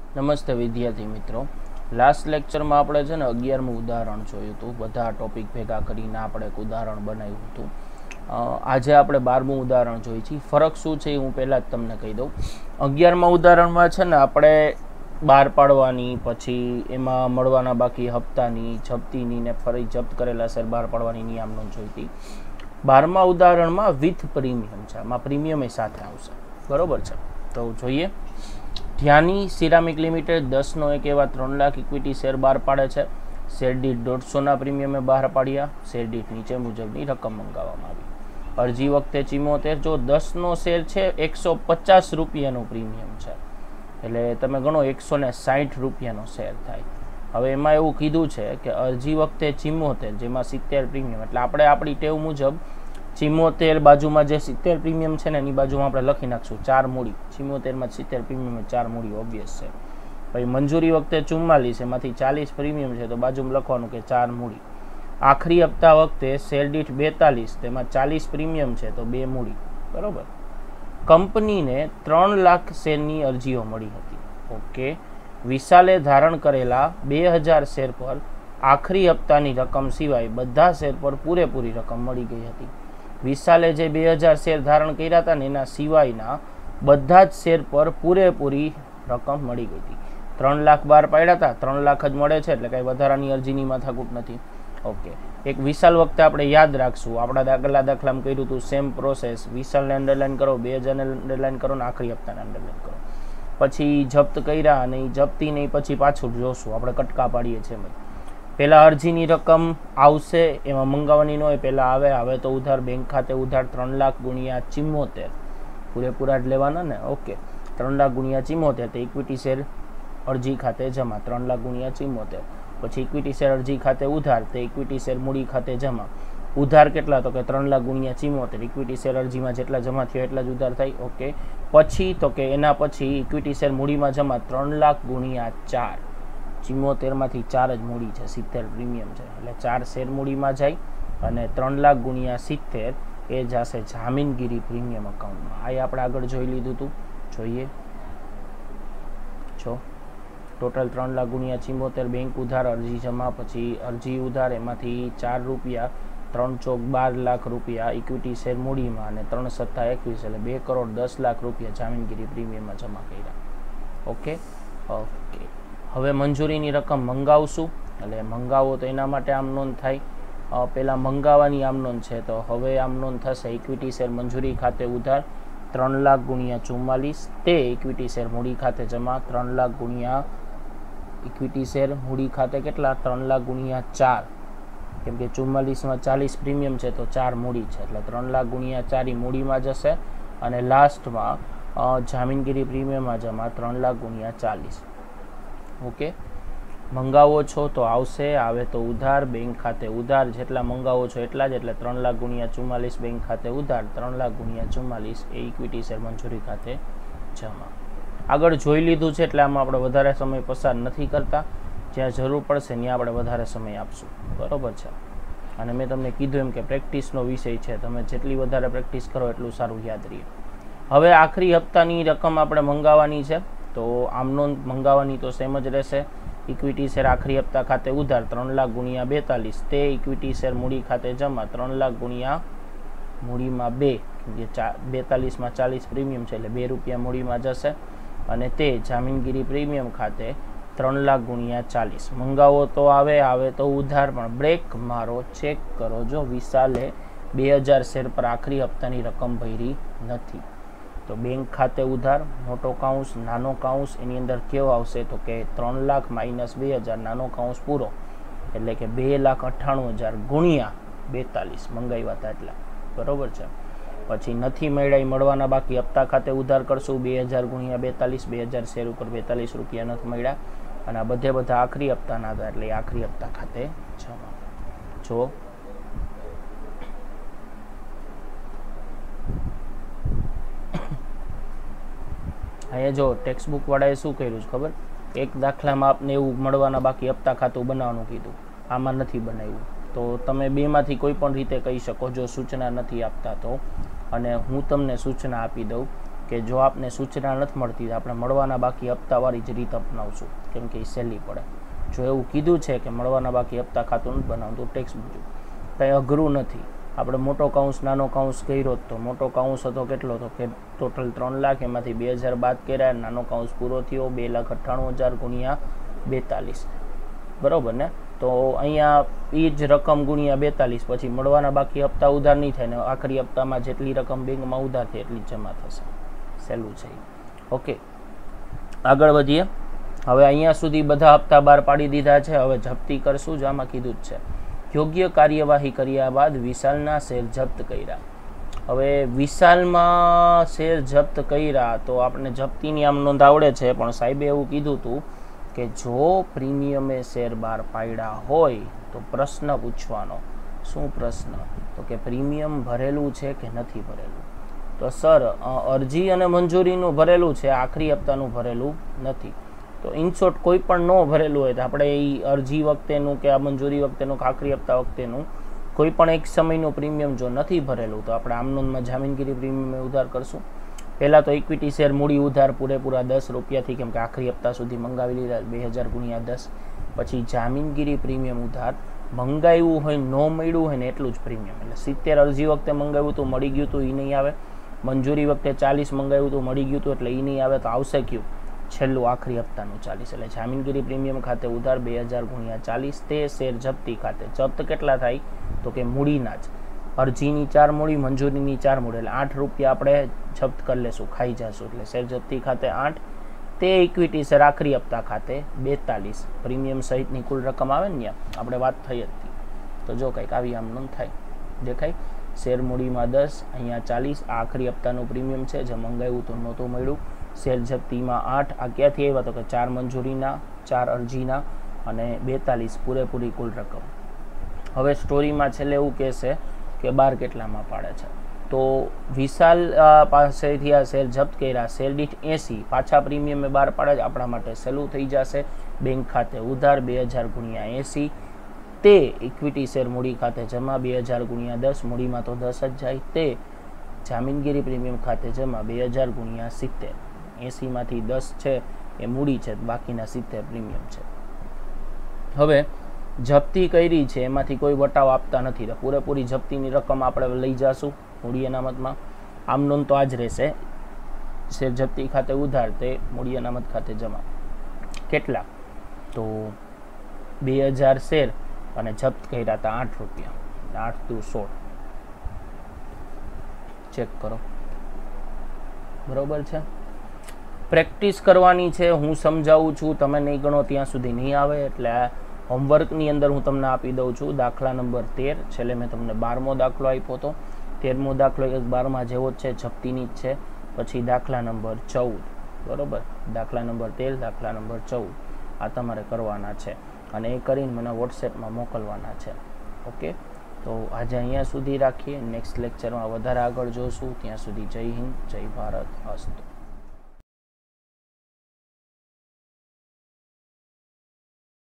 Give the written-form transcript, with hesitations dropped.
નમસ્તે વિદ્યાર્થી મિત્રો. લાસ્ટ લેક્ચરમાં આપણે છે ને 11મું ઉદાહરણ જોયું હતું. બધા ટોપિક ભેગા કરીને આપણે એક ઉદાહરણ બનાવ્યું હતું. આજે આપણે 12મું ઉદાહરણ જોઈએ છીએ. ફરક શું છે એ હું પહેલાં જ તમને કહી દઉં. 11મા ઉદાહરણમાં છે ને આપણે બહાર પાડવાની, પછી એમાં મળવાના બાકી હપ્તાની, જપ્તીની ને ફરી જપ્ત કરેલા શેર બહાર પાડવાની નિયમ નોંધ જોઈ હતી. 12મા ઉદાહરણમાં વિથ પ્રીમિયમ છે. આમાં પ્રીમિયમ એ સાથે આવશે. બરોબર છે, તો જોઈએ. ધ્યાની સિરામિક લિમિટેડ 10નો એક એવા 3 લાખ ઇક્વિટી શેર બહાર પાડે છે. શેર દીઠ 150ના પ્રીમિયમે બહાર પાડ્યા. શેર દીઠ નીચે મુજબની રકમ મંગાવવામાં આવી. અરજી વખતે 74, જો 10નો શેર છે 150 રૂપિયાનું પ્રીમિયમ છે, એટલે તમે ગણો 160 રૂપિયાનો શેર થાય. હવે એમાં એવું કીધું છે કે અરજી વખતે 74, જેમાં 70 પ્રીમિયમ, એટલે આપણે આપણી ટેવ મુજબ 74 બાજુમાં જે 70 પ્રીમિયમ છે ને એની બાજુમાં આપણે લખી નાખશું 4 મૂડી. 74માં 70 પ્રીમિયમ 4 મૂડી ઓબ્વિયસ છે. પછી મંજૂરી વખતે 44, એમાંથી 40 પ્રીમિયમ છે તો બાજુમાં લખવાનું કે 4 મૂડી. આખરી હપ્તા વખતે શેર દીઠ 42, તેમાં 40 પ્રીમિયમ છે તો 2 મૂડી. બરોબર. કંપનીને 3 લાખ શેરની અરજીઓ મળી હતી. ઓકે. વિશાલે ધારણ કરેલા 2000 શેર પર આખરી હપ્તાની રકમ સિવાય બધા શેર પર પૂરેપૂરી રકમ મળી ગઈ હતી. વિશાલે જે 2000 શેર ધારણ કર્યા હતા ને એના સિવાયના બધા જ શેર પર પૂરેપૂરી રકમ મળી ગઈ હતી. 3 લાખ બહાર પાડ્યા હતા, 3 લાખ જ મળે છે, એટલે કાંઈ વધારાની અરજીની માથાકૂટ નથી. ઓકે. એક વિશાલ વખતે આપણે યાદ રાખશું, આપણા દાખલામાં કર્યું હતું સેમ પ્રોસેસ. વિશાલને અંડરલાઈન કરો, 2000ને અંડરલાઈન કરો ને આખરી હપ્તાને અંડરલાઈન કરો. પછી જપ્ત કર્યા અને એ જપ્તી નહીં પછી પાછું જોશું, આપણે કટકા પાડીએ છીએ. પહેલાં અરજીની રકમ આવશે, એમાં મંગાવવાની ન હોય, પહેલાં આવે તો ઉધાર બેંક ખાતે ઉધાર 3 લાખ ગુણ્યા 74, પૂરેપૂરા જ લેવાના ને. ઓકે. 3 લાખ ગુણ્યા 74, તો ઇક્વિટી શેર અરજી ખાતે જમા 3 લાખ ગુણ્યા 74. પછી ઇક્વિટી શેર અરજી ખાતે ઉધાર, તે ઇક્વિટી શેર મૂડી ખાતે જમા. ઉધાર કેટલા, તો કે 3 લાખ ગુણ્યા 74. ઇક્વિટી શેર અરજીમાં જેટલા જમા થયો એટલા જ ઉધાર થાય. ઓકે. પછી તો કે એના પછી ઇક્વિટી શેર મૂડીમાં જમા 3 લાખ ગુણ્યા 4. 74માંથી 4 જ મૂડી છે, 70 પ્રીમિયમ છે, એટલે 4 શેર મૂડીમાં જાય અને 3 લાખ ગુણ્યા 70 એ જશે જામીનગીરી પ્રીમિયમ અકાઉન્ટમાં. આ આપણે આગળ જોઈ લીધું હતું. જોઈએ જો ટોટલ 3 લાખ ગુણ્યા 74 બેંક ઉધાર, અરજી જમા, પછી અરજી ઉધાર, એમાંથી 4 રૂપિયા, 3 ચોક 12 લાખ રૂપિયા ઇક્વિટી શેર મૂડીમાં અને 3 સત્તા 21, એટલે 2 કરોડ 10 લાખ રૂપિયા જામીનગીરી પ્રીમિયમમાં જમા કર્યા. ઓકે. ઓકે. હવે મંજૂરીની રકમ મંગાવશું, એટલે મંગાવો તો એના માટે આમ નોંધ થાય. પહેલાં મંગાવવાની આમ નોંધ છે, તો હવે આમ નોંધ થશે ઇક્વિટી શેર મંજૂરી ખાતે ઉધાર 3 લાખ ગુણ્યા 44, તે ઇક્વિટી શેર મૂડી ખાતે જમા 3 લાખ ગુણ્યા ઇક્વિટી શેર મૂડી ખાતે કેટલા 3 લાખ ગુણ્યા 4, કેમ કે 44માં 40 પ્રીમિયમ છે તો 4 મૂડી છે, એટલે 3 લાખ ગુણ્યા 4 મૂડીમાં જશે. અને લાસ્ટમાં જામીનગીરી પ્રીમિયમમાં જમા 3 લાખ ગુણ્યા 40. ઓકે. મંગાવો છો તો આવશે, આવે તો ઉધાર, બેંક ખાતે ઉધાર, જેટલા મંગાવો છો એટલા જ, એટલે 3 લાખ ગુણ્યા 44 બેંક ખાતે ઉધાર, 3 લાખ ગુણ્યા 44 એ ઇક્વિટી શેર મંજૂરી ખાતે જમા. આગળ જોઈ લીધું છે, એટલે આમાં આપણે વધારે સમય પસાર નથી કરતા. જ્યાં જરૂર પડશે ત્યાં આપણે વધારે સમય આપશું. બરોબર છે. અને મેં તમને કીધું એમ કે પ્રેક્ટિસનો વિષય છે, તમે જેટલી વધારે પ્રેક્ટિસ કરો એટલું સારું યાદ રહે. હવે આખરી હપ્તાની રકમ આપણે મંગાવવાની છે, તો આમનો મંગાવવાની તો સેમ જ રહેશે. ઇક્વિટી શેર આખરી હપ્તા ખાતે ઉધાર 3 લાખ ગુણ્યા 42, તે ઇક્વિટી શેર મૂડી ખાતે જમા 3 લાખ ગુણ્યા મૂડીમાં 2, કે 42માં 40 પ્રીમિયમ છે, એટલે 2 રૂપિયા મૂડીમાં જશે. અને તે જામીનગીરી પ્રીમિયમ ખાતે 3 લાખ ગુણ્યા 40. મંગાવો તો આવે તો ઉધાર, પણ બ્રેક મારો, ચેક કરો. જો વિશાલે 2000 શેર પર આખરી હપ્તાની રકમ ભરી નથી, તો બેંક ખાતે ઉધાર, મોટો કાઉન્સ, નાનો કાઉન્સ, એની અંદર કેવો આવશે તો કે 3 લાખ માઇનસ 2000, નાનો કાઉન્સ પૂરો, એટલે કે 2,98,000 ગુણ્યા 42 મંગાવ્યા હતા એટલા. બરોબર છે. પછી નથી મળ્યા, મળવાના બાકી હપ્તા ખાતે ઉધાર કરશું 2000 ગુણ્યા 42, 2000 શેર ઉપર 42 રૂપિયા નથી મળ્યા, અને આ બધા આખરી હપ્તાના હતા, એટલે આખરી હપ્તા ખાતે જમા. જો અહીંયા જો ટેક્સ્ટ બુક વાળાએ શું કર્યું છે ખબર, એક દાખલામાં આપને એવું મળવાના બાકી હપ્તા ખાતું બનાવવાનું કીધું, આમાં નથી બનાવ્યું. તો તમે બેમાંથી કોઈ પણ રીતે કહી શકો, જો સૂચના નથી આપતા તો. અને હું તમને સૂચના આપી દઉં, કે જો આપને સૂચના નથી મળતી તો આપણે મળવાના બાકી હપ્તાવાળી જ રીત અપનાવશું, કેમ કે એ સહેલી પડે. જો એવું કીધું છે કે મળવાના બાકી હપ્તા ખાતું નથી બનાવતું ટેક્સ મુજબ, કંઈ અઘરું નથી. આપણે મોટો કાઉન્સ નાનો કાઉન્સ કર્યો તો મોટો કાઉન્સ હતો કેટલો હતો કે ટોટલ 3 લાખ, એમાંથી 2000 બાદ કર્યા, નાનો કાઉન્સ પૂરો થયો 2,98,000 ગુણ્યા 42, બરાબર ને. તો અહીંયા એ જ રકમ ગુણ્યા 42, પછી મળવાના બાકી હપ્તા ઉધાર નહીં થાય ને આખરી હપ્તામાં જેટલી રકમ બેંકમાં ઉધાર થાય એટલી જ જમા થશે. સહેલું છે. ઓકે, આગળ વધીએ. હવે અહીંયા સુધી બધા હપ્તા બહાર પાડી દીધા છે. હવે જપ્તી કરશું, જ આમાં કીધું જ છે. યોગ્ય કાર્યવાહી કર્યા બાદ વિશાલના શેર જપ્ત કર્યા. હવે વિશાલમાં શેર જપ્ત કર્યા તો આપણે જપ્તીની આમ નોંધ આવડે છે, પણ સાહેબે એવું કીધું હતું કે જો પ્રીમિયમે શેર બહાર પાડ્યા હોય તો પ્રશ્ન પૂછવાનો. શું પ્રશ્ન? તો કે પ્રીમિયમ ભરેલું છે કે નથી ભરેલું. તો સર અરજી અને મંજૂરીનું ભરેલું છે, આખરી હપ્તાનું ભરેલું નથી. તો ઇન શોર્ટ કોઈ પણ ન ભરેલું હોય તો આપણે એ અરજી વખતેનું કે આ મંજૂરી વખતેનું કે આખરી હપ્તા વખતેનું કોઈ પણ એક સમયનું પ્રીમિયમ જો નથી ભરેલું તો આપણે આમ નોંધમાં જામીનગીરી પ્રીમિયમ ઉધાર કરશું. પહેલાં તો ઇક્વિટી શેર મૂડી ઉધાર પૂરેપૂરા 10 રૂપિયાથી, કેમ કે આખરી હપ્તા સુધી મંગાવી લીધા 2000 ગુણ્યા 10. પછી જામીનગીરી પ્રીમિયમ ઉધાર મંગાવ્યું હોય ન મળ્યું હોય ને એટલું જ પ્રીમિયમ, એટલે 70 અરજી વખતે મંગાવ્યું હતું મળી ગયું હતું એ નહીં આવે, મંજૂરી વખતે 40 મંગાવ્યું હતું મળી ગયું હતું એટલે એ નહીં આવે, તો આવશે કયું છેલ્લું આખરી હપ્તાનું 40. એટલે જામીનગીરી પ્રીમિયમ ખાતે ઉધાર 2000 ગુણ્યા 40, તે શેર જપ્તી ખાતે જપ્ત કેટલા થાય તો કે મૂડીના જ, અરજીની 4 મૂડી મંજૂરીની 4 મૂડી એટલે 8 રૂપિયા આપણે જપ્ત કરી લેશું, ખાઈ જશું. એટલે શેર જપ્તી ખાતે 8, તે ઇક્વિટી શેર આખરી હપ્તા ખાતે 42, પ્રીમિયમ સહિતની કુલ રકમ આવે ને આપણે વાત થઈ હતી. તો જો કંઈક આવી આમ નોંધ થાય દેખાય. શેર મૂડીમાં 10, અહીંયા 40, આ આખરી હપ્તાનું પ્રીમિયમ છે જે મંગાવ્યું તો નહોતું મળ્યું. શેર જપ્તીમાં 8, આ ક્યાંથી આવ્યા તો કે 4 મંજૂરીના, 4 અરજીના અને 42 પૂરેપૂરી કુલ રકમ. હવે સ્ટોરીમાં છેલ્લે એવું કહેશે કે 12 કેટલામાં પાડે છે. તો વિશાલ પાસેથી આ શેર જપ્ત કર્યા, શેર દીઠ 80, પાછા પ્રીમિયમે 12 પાડે છે, આપણા માટે સહેલું થઈ જશે. બેંક ખાતે ઉધાર 2000 ગુણ્યા 80, તે ઇક્વિટી શેર મૂડી ખાતે જમા 2000 ગુણ્યા 10, મૂડીમાં તો 10 જ જાય, તે જામીનગીરી પ્રીમિયમ ખાતે જમા 2000 ગુણ્યા 70. 80માંથી 10 છે એ મૂડી છે, બાકીના 70 પ્રીમિયમ છે. હવે જપ્તી કરી છે એમાંથી કોઈ વટાવ આપતા નથી, તો પૂરેપૂરી જપ્તીની રકમ આપણે લઈ જશું મૂડી અનામતમાં. આમ નોંધ તો આ જ રહેશે, શેર જપ્તી ખાતે ઉધાર તે મૂડી અનામત ખાતે જમા. કેટલા? તો 2000 શેર અને જપ્ત કર્યા હતા 8 રૂપિયા, 8 દુ 16. ચેક કરો, બરોબર છે. પ્રેક્ટિસ કરવાની છે, હું સમજાવું છું, તમે નહીં ગણો ત્યાં સુધી નહીં આવે. એટલે હોમવર્કની અંદર હું તમને આપી દઉં છું. દાખલા નંબર 13, છેલ્લે મેં તમને 12મો દાખલો આપ્યો હતો, 13મો દાખલો 12માં જેવો જ છે, જપ્તીની જ છે. પછી દાખલા નંબર 14, બરોબર, દાખલા નંબર 13, દાખલા નંબર 14 આ તમારે કરવાના છે અને એ કરીને મને વોટ્સએપમાં મોકલવાના છે. ઓકે, તો આજે અહીંયા સુધી રાખીએ. નેક્સ્ટ લેક્ચરમાં વધારે આગળ જોશું. ત્યાં સુધી જય હિન્દ, જય ભારત, અસ્તુ.